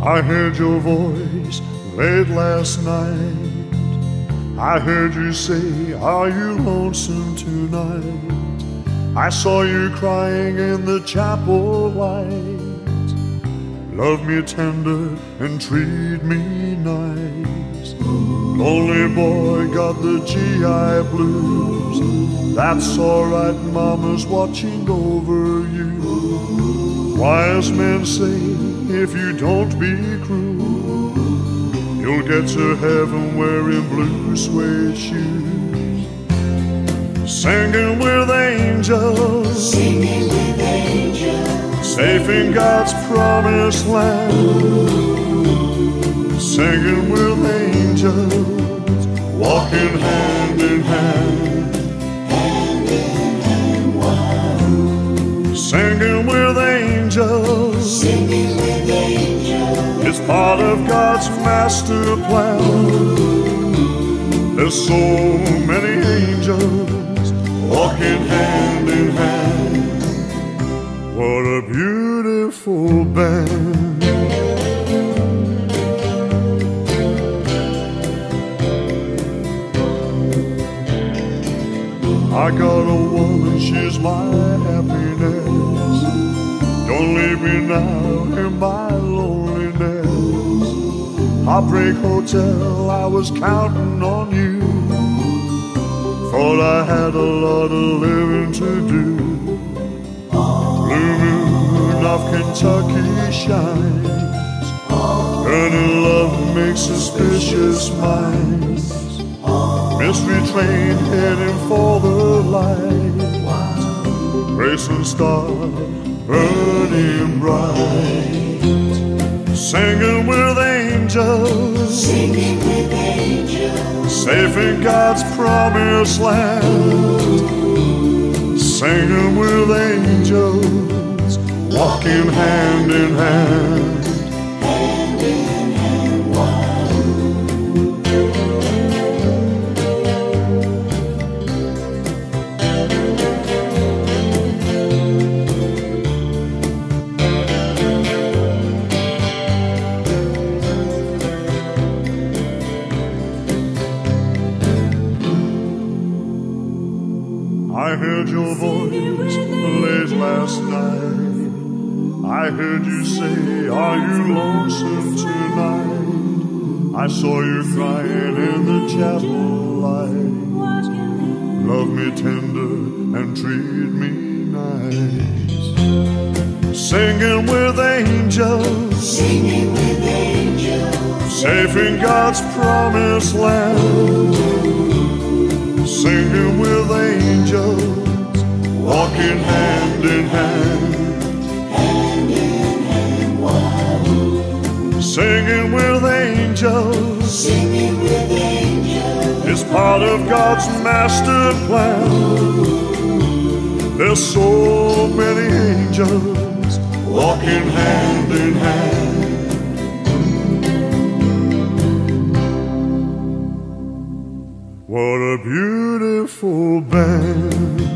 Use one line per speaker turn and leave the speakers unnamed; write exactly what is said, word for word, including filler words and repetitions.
I heard your voice late last night. I heard you say, are you lonesome tonight? I saw you crying in the chapel light. Love me tender and treat me nice. Lonely boy got the G I blues. That's alright, mama's watching over you. Wise men say, if you don't be cruel, you'll get to heaven wearing blue suede shoes. Singing with angels,
singing with angels,
safe in God's promised land. Singing with angels, walking hand in hand,
hand in hand, wow.
Singing with angels,
Singing with angels,
it's part of God's master plan. There's so many angels walking hand in hand. What a beautiful band. I got a woman, she's my happiness. Don't leave me now in my loneliness. Heartbreak Hotel, I was counting on you. Thought I had a lot of living to do. Blue moon of Kentucky shines. Burning love makes suspicious minds. Mystery train heading for the light. Racing star burning bright. Singing with angels,
singing with angels,
safe in God's promised land. Singing with angels, walking hand in hand,
hand in hand, wow.
I heard your voice late last night. I heard you say, are you lonesome tonight? I saw you crying in the chapel light. Love me tender and treat me nice. Singing with angels,
Singing with angels,
safe in God's promised land. Singing with angels, walking hand in hand,
hand in hand, wow.
Singing with angels,
Singing with angels,
is part of God's master plan. There's so many angels walking hand in hand. What a beautiful band.